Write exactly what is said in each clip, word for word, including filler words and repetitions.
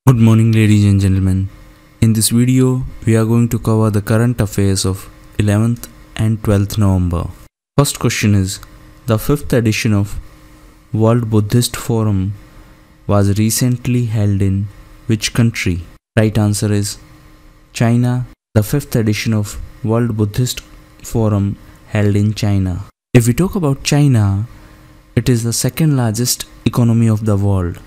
Good morning, ladies and gentlemen. In this video, we are going to cover the current affairs of eleventh and twelfth November. First question is, the fifth edition of World Buddhist Forum was recently held in which country? Right answer is China. The fifth edition of World Buddhist Forum held in China. If we talk about China, it is the second largest economy of the world.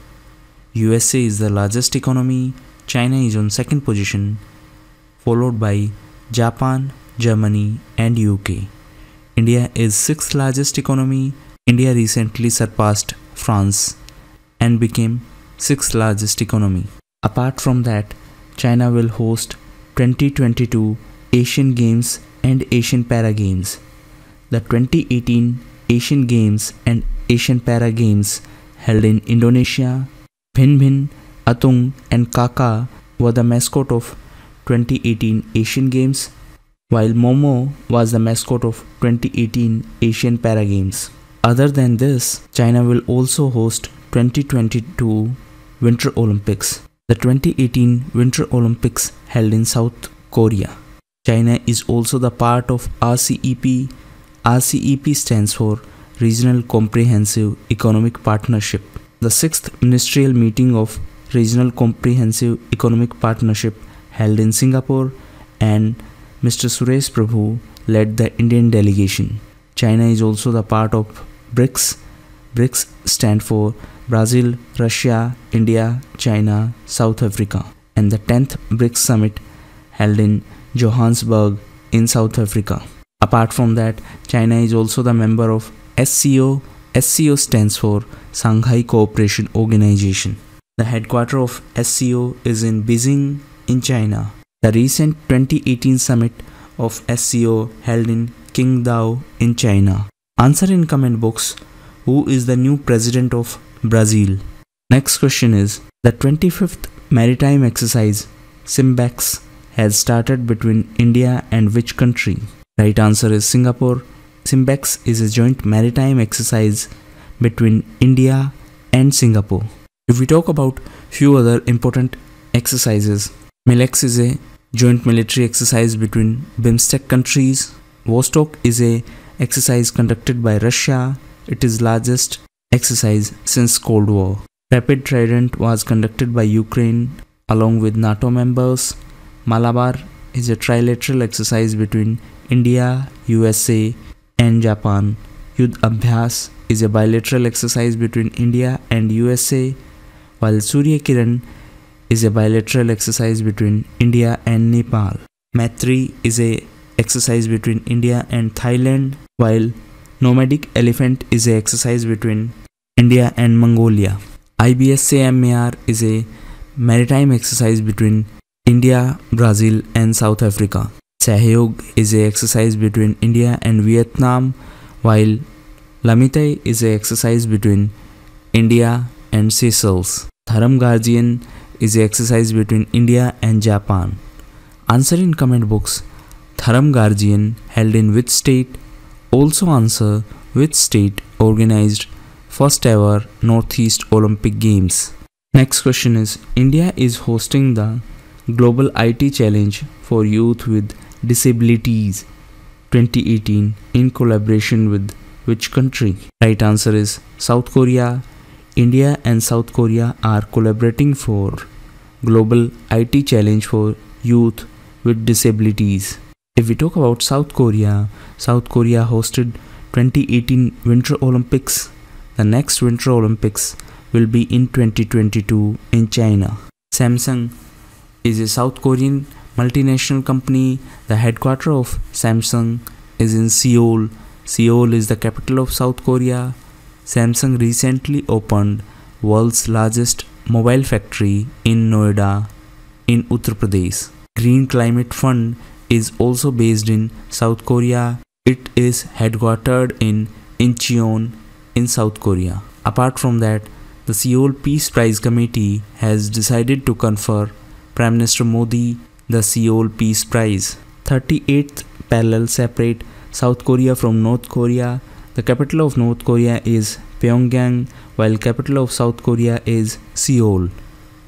U S A is the largest economy, China is on second position, followed by Japan, Germany and U K. India is sixth largest economy. India recently surpassed France and became sixth largest economy. Apart from that, China will host twenty twenty-two Asian Games and Asian Para Games. The twenty eighteen Asian Games and Asian Para Games held in Indonesia. Bhin Bhin, Atung and Kaka were the mascot of twenty eighteen Asian Games, while Momo was the mascot of twenty eighteen Asian Para Games. Other than this, China will also host twenty twenty-two Winter Olympics. The twenty eighteen Winter Olympics held in South Korea. China is also the part of R C E P. R C E P stands for Regional Comprehensive Economic Partnership. The sixth ministerial meeting of Regional Comprehensive Economic Partnership held in Singapore, and Mister Suresh Prabhu led the Indian delegation. China is also the part of BRICS. BRICS stand for Brazil, Russia, India, China, South Africa, and the tenth BRICS summit held in Johannesburg in South Africa. Apart from that, China is also the member of S C O. S C O stands for Shanghai Cooperation Organization. The headquarters of S C O is in Beijing in China. The recent twenty eighteen summit of S C O held in Qingdao in China. Answer in comment box, who is the new president of Brazil? Next question is, the twenty-fifth maritime exercise SIMBEX has started between India and which country? Right answer is Singapore. SIMBEX is a joint maritime exercise between India and Singapore. If we talk about few other important exercises, MILEX is a joint military exercise between BIMSTEC countries. Vostok is a exercise conducted by Russia. It is largest exercise since Cold War. Rapid Trident was conducted by Ukraine along with NATO members. Malabar is a trilateral exercise between India, U S A and Japan. Yudh Abhyas is a bilateral exercise between India and U S A, while Surya Kiran is a bilateral exercise between India and Nepal. Maitri is a exercise between India and Thailand, while Nomadic Elephant is a exercise between India and Mongolia. I B S A M A R is a maritime exercise between India, Brazil and South Africa. Sahyog is a exercise between India and Vietnam, while Lamitai is a exercise between India and Seychelles. Dharam Guardian is a exercise between India and Japan. Answer in comment box, Dharam Guardian held in which state? Also answer which state organized first ever Northeast Olympic Games. Next question is, India is hosting the Global I T Challenge for Youth with Disabilities twenty eighteen in collaboration with which country? Right answer is South Korea. India and South Korea are collaborating for Global I T Challenge for Youth with Disabilities. If we talk about South Korea, South Korea hosted twenty eighteen Winter Olympics. The next Winter Olympics will be in twenty twenty-two in China. Samsung is a South Korean multinational company. The headquarters of Samsung is in Seoul. Seoul is the capital of South Korea. Samsung recently opened world's largest mobile factory in Noida in Uttar Pradesh. Green Climate Fund is also based in South Korea. It is headquartered in Incheon in South Korea. Apart from that, the Seoul Peace Prize Committee has decided to confer Prime Minister Modi the Seoul Peace Prize. thirty-eighth parallel separate South Korea from North Korea. The capital of North Korea is Pyongyang, while capital of South Korea is Seoul.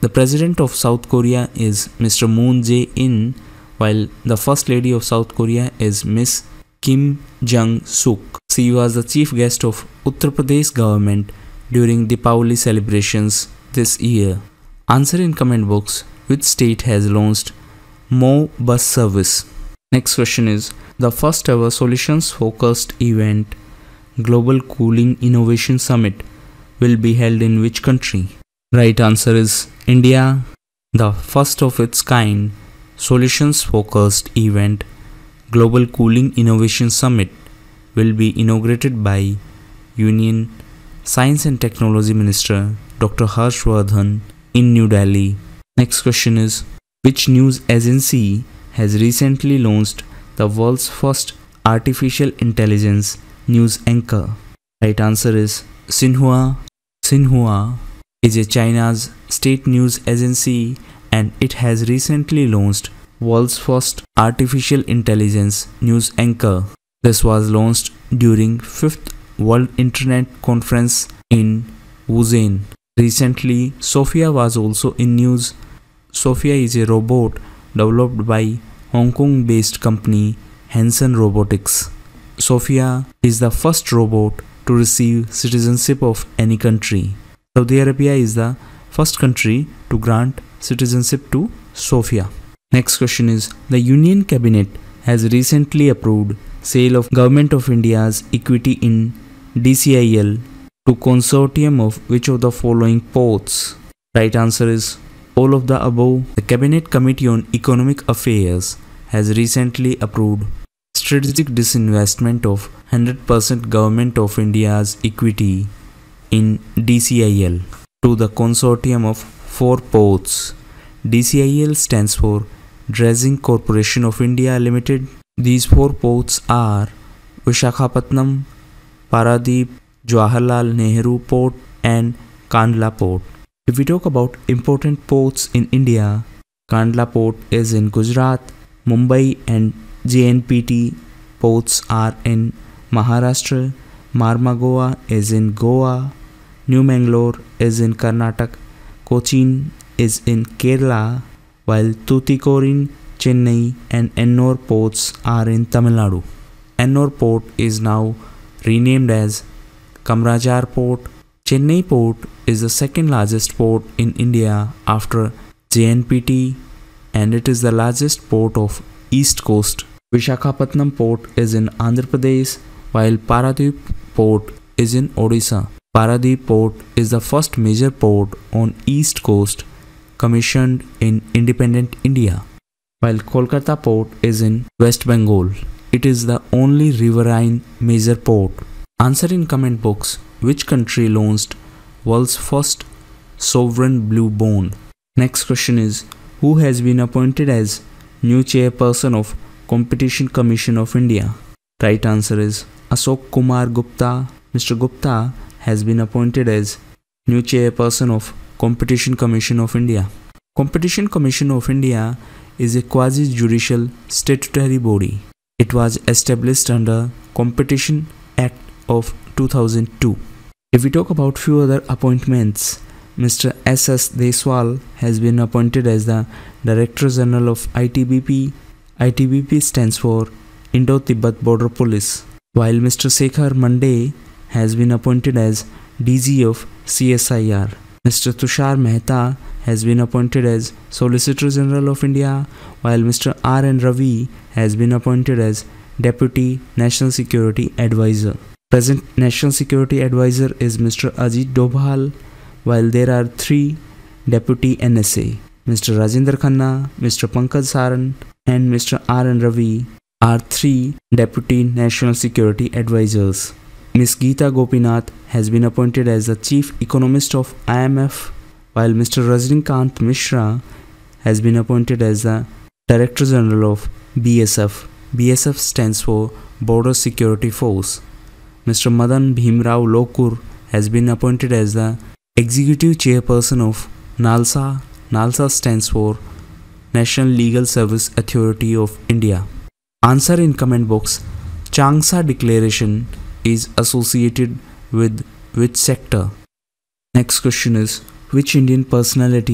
The President of South Korea is Mister Moon Jae-in, while the First Lady of South Korea is Miss Kim Jong-suk. She was the chief guest of Uttar Pradesh government during Deepavali celebrations this year. Answer in comment box, which state has launched Mo bus service? Next question is, the first ever solutions focused event, Global Cooling Innovation Summit, will be held in which country? Right answer is India. The first of its kind solutions focused event, Global Cooling Innovation Summit, will be inaugurated by Union Science and Technology Minister Doctor Harsh Vardhan in New Delhi. Next question is, which news agency has recently launched the world's first artificial intelligence news anchor? Right answer is Xinhua. Xinhua is a China's state news agency and it has recently launched world's first artificial intelligence news anchor. This was launched during fifth World Internet Conference in Wuzhen. Recently, Sophia was also in news. Sophia is a robot developed by Hong Kong-based company Hanson Robotics. Sophia is the first robot to receive citizenship of any country. Saudi Arabia is the first country to grant citizenship to Sophia. Next question is, the Union Cabinet has recently approved sale of Government of India's equity in D C I L to consortium of which of the following ports? Right answer is all of the above. The Cabinet Committee on Economic Affairs has recently approved strategic disinvestment of one hundred percent Government of India's equity in D C I L to the consortium of four ports. D C I L stands for Dredging Corporation of India Limited. These four ports are Visakhapatnam, Paradip, Jawaharlal Nehru Port and Kandla Port. If we talk about important ports in India, Kandla Port is in Gujarat, Mumbai and J N P T ports are in Maharashtra, Marmagoa is in Goa, New Mangalore is in Karnataka, Cochin is in Kerala, while Tuticorin, Chennai and Ennore ports are in Tamil Nadu. Ennore Port is now renamed as Kamarajar Port. Chennai Port is the second largest port in India after J N P T and it is the largest port of East Coast. Visakhapatnam Port is in Andhra Pradesh while Paradip Port is in Odisha. Paradip Port is the first major port on East Coast commissioned in independent India, while Kolkata Port is in West Bengal. It is the only riverine major port. Answer in comment box, which country launched world's first sovereign blue bond? Next question is, who has been appointed as new chairperson of Competition Commission of India? Right answer is Ashok Kumar Gupta. Mister Gupta has been appointed as new chairperson of Competition Commission of India. Competition Commission of India is a quasi-judicial statutory body. It was established under Competition Act of two thousand two. If we talk about few other appointments, Mister S S Deswal has been appointed as the Director General of I T B P. I T B P stands for Indo-Tibet Border Police, while Mister Sekhar Mande has been appointed as D G of C S I R. Mister Tushar Mehta has been appointed as Solicitor General of India, while Mister R N Ravi has been appointed as Deputy National Security Advisor. Present National Security Advisor is Mister Ajit Dobhal, while there are three Deputy N S A. Mister Rajendra Khanna, Mister Pankaj Saran and Mister R N Ravi are three Deputy National Security Advisors. Miz Geeta Gopinath has been appointed as the Chief Economist of I M F, while Mister Rajnikant Mishra has been appointed as the Director General of B S F. B S F stands for Border Security Force. Mister Madan Bhimrao Lokur has been appointed as the Executive Chairperson of NALSA. NALSA stands for National Legal Service Authority of India. Answer in comment box. Changsha Declaration is associated with which sector? Next question is, which Indian personality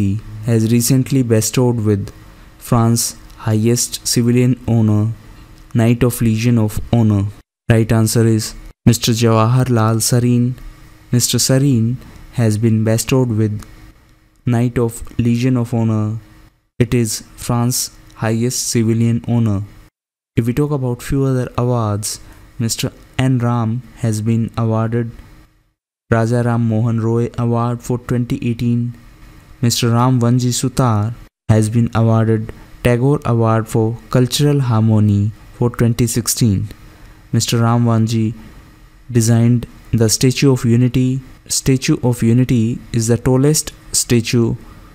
has recently bestowed with France's highest civilian honor, Knight of Legion of Honor? Right answer is Mister Jawaharlal Sareen. Mister Sareen has been bestowed with Knight of Legion of Honor. It is France's highest civilian honor. If we talk about few other awards, Mister N. Ram has been awarded Raja Ram Mohan Roy Award for twenty eighteen. Mister Ram Vanji Sutar has been awarded Tagore Award for Cultural Harmony for twenty sixteen. Mister Ram Vanji designed the Statue of Unity. Statue of Unity is the tallest statue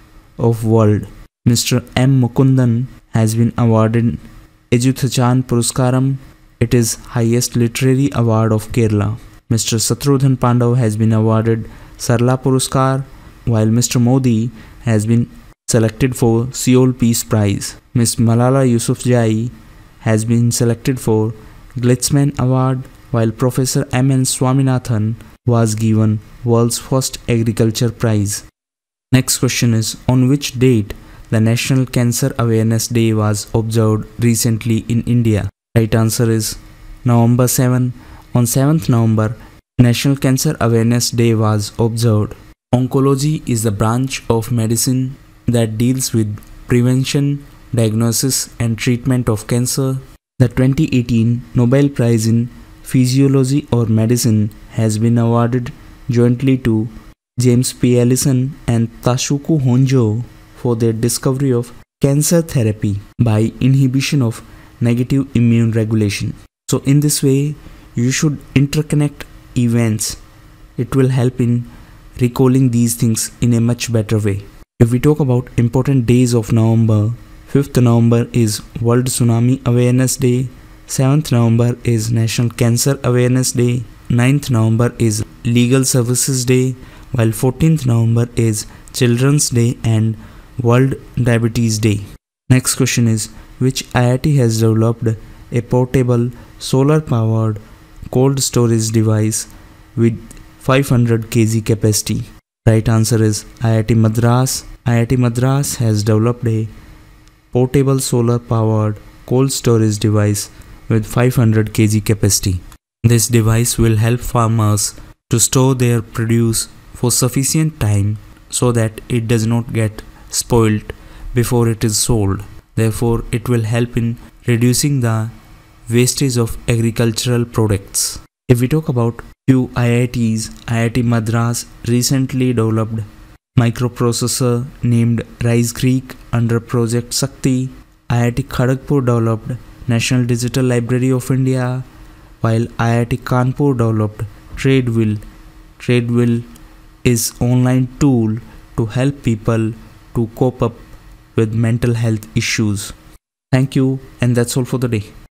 of world. Mister M. Mukundan has been awarded Ejutachan Puruskaram. It is highest literary award of Kerala. Mister Satrudhan Pandav has been awarded Sarla Puruskar, while Mister Modi has been selected for Seoul Peace Prize. Miss Malala Yousafzai has been selected for Glitzman Award, while Professor M N Swaminathan was given World's First Agriculture Prize. Next question is, on which date the National Cancer Awareness Day was observed recently in India? Right answer is November seventh. On seventh November, National Cancer Awareness Day was observed. Oncology is the branch of medicine that deals with prevention, diagnosis and treatment of cancer. The twenty eighteen Nobel Prize in Physiology or Medicine has been awarded jointly to James P. Allison and Tasuku Honjo for their discovery of cancer therapy by inhibition of negative immune regulation. So in this way, you should interconnect events. It will help in recalling these things in a much better way. If we talk about important days of November, fifth November is World Tsunami Awareness Day, seventh November is National Cancer Awareness Day, ninth November is Legal Services Day, while fourteenth November is Children's Day and World Diabetes Day. Next question is, which I I T has developed a portable solar powered cold storage device with five hundred kilograms capacity? Right answer is I I T Madras. I I T Madras has developed a portable solar powered cold storage device with five hundred kilograms capacity. This device will help farmers to store their produce for sufficient time so that it does not get spoiled before it is sold. Therefore, it will help in reducing the wastage of agricultural products. If we talk about few I I Ts, I I T Madras recently developed microprocessor named Rice Creek under Project Shakti. I I T Kharagpur developed National Digital Library of India, while I I T Kanpur developed TradeWheel. TradeWheel is online tool to help people to cope up with mental health issues. Thank you, and that's all for the day.